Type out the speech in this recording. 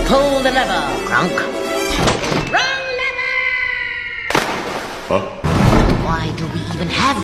Pull the lever, Gronk. Wrong lever! Huh? Why do we even have